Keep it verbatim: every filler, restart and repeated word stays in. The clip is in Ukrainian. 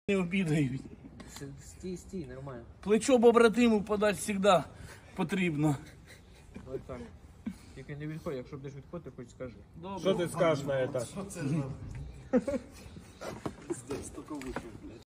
не обідають. Стій, стій, нормально. Плечо побратиму подати завжди потрібно. Олександр, тільки не відходь, якщо будеш відходити, хоч скажи. Добре. Що ти скажеш на це? Здесь, только вышел, блядь.